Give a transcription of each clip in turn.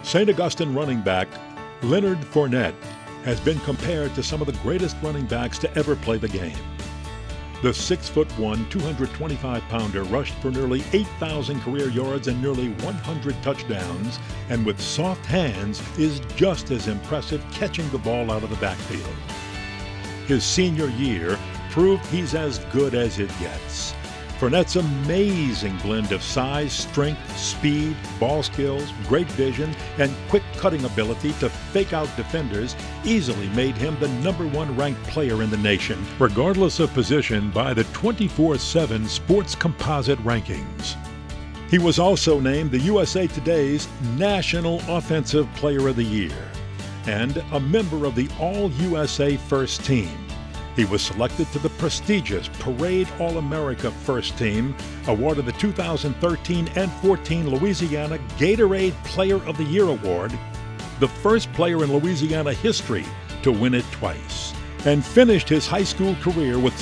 St. Augustine running back Leonard Fournette has been compared to some of the greatest running backs to ever play the game. The 6'1", 225-pounder rushed for nearly 8,000 career yards and nearly 100 touchdowns, and with soft hands is just as impressive catching the ball out of the backfield. His senior year proved he's as good as it gets. Fournette's amazing blend of size, strength, speed, ball skills, great vision, and quick cutting ability to fake out defenders easily made him the #1 ranked player in the nation, regardless of position, by the 24/7 Sports Composite rankings. He was also named the USA Today's National Offensive Player of the Year and a member of the All-USA First Team. He was selected to the prestigious Parade All-America First Team, awarded the 2013 and 14 Louisiana Gatorade Player of the Year Award, the first player in Louisiana history to win it twice, and finished his high school career with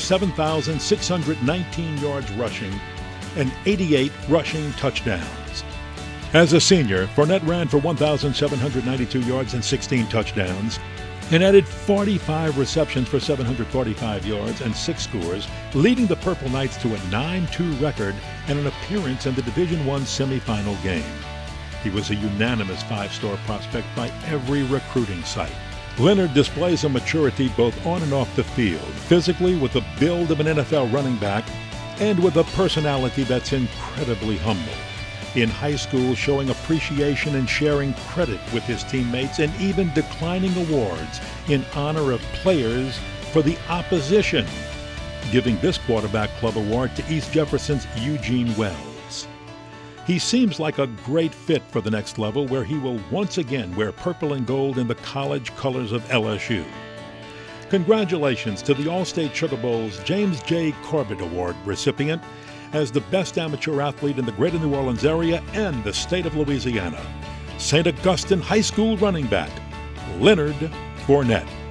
7,619 yards rushing and 88 rushing touchdowns. As a senior, Fournette ran for 1,792 yards and 16 touchdowns, and added 45 receptions for 745 yards and 6 scores, leading the Purple Knights to a 9-2 record and an appearance in the Division I semifinal game. He was a unanimous 5-star prospect by every recruiting site. Leonard displays a maturity both on and off the field, physically with the build of an NFL running back and with a personality that's incredibly humble. In high school, showing appreciation and sharing credit with his teammates, and even declining awards in honor of players for the opposition, giving this quarterback club award to East Jefferson's Eugene Wells. He seems like a great fit for the next level, where he will once again wear purple and gold in the college colors of LSU. Congratulations to the All-State Sugar Bowl's James J. Corbett Award recipient as the best amateur athlete in the greater New Orleans area and the state of Louisiana, St. Augustine High School running back Leonard Fournette.